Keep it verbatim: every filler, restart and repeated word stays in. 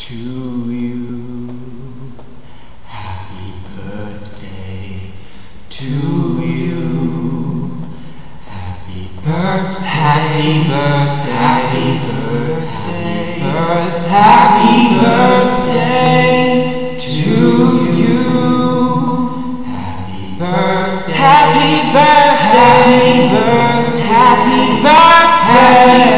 to you. Happy birthday to you. Happy birthday, happy birthday, happy birthday, birth, happy birthday to you. Happy birthday, happy birthday, happy birthday, happy birthday.